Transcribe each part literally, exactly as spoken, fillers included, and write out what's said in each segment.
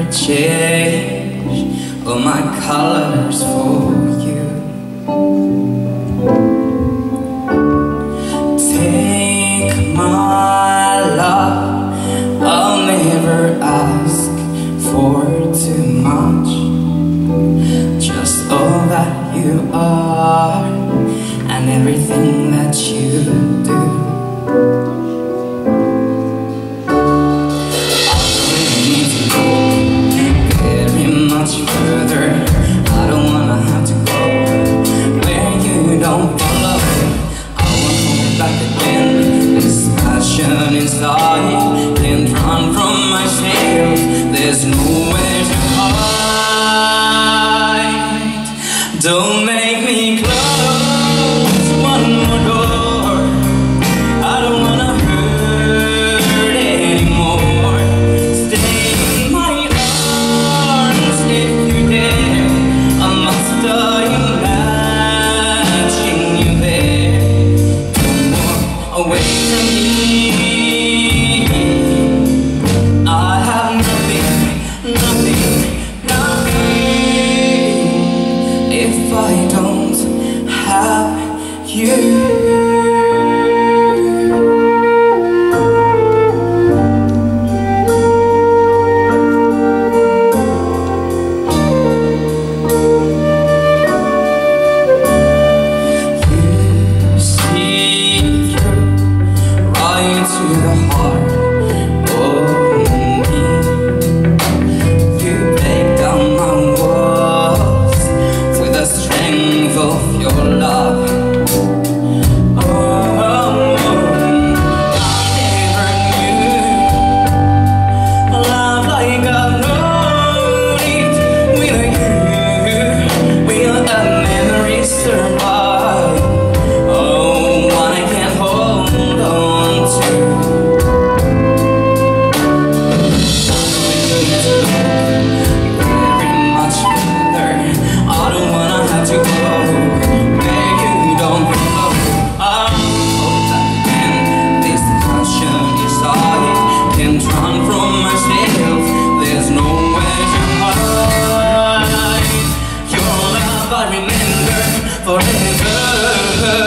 change all my colors for you. Take my love, I'll never ask for too much. Just all that you are and everything that you do. Further, I don't wanna have to go where you don't follow. I won't hold it back again. This passion inside can't run from myself. There's nowhere to hide. Don't make me close one more door. I don't wanna hurt anymore. Stay in my arms if you dare. I must die imagining you there. Don't walk away from me. I have nothing, nothing, nothing if I don't have you. To the heart of me, you break down my walls with the strength of your love. Oh, I never knew love like I know it. With you, will a memory survive? Oh, one I can't hold on to. Forever,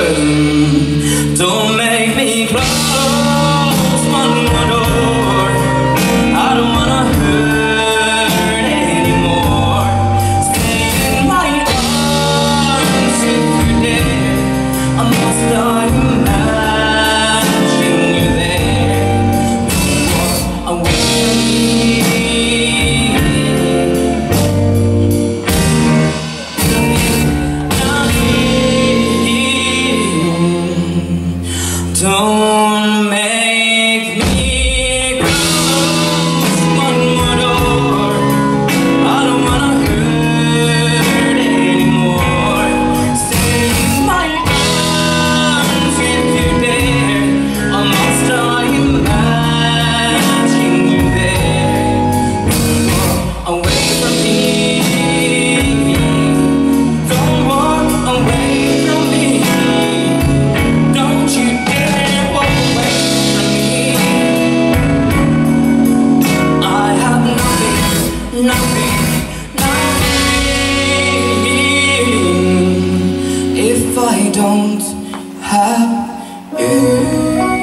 don't make me close one more door. I don't wanna hurt anymore. Stay in my arms if you dare. I must die imagining you there. Don't walk away from me. Don't make me close one more door. I don't wanna hurt anymore. Stay in my arms if you dare. I must die imagining you there. Don't walk away from me. Don't walk away from me. Don't you dare walk away from me. I have nothing, nothing, nothing if I don't have you.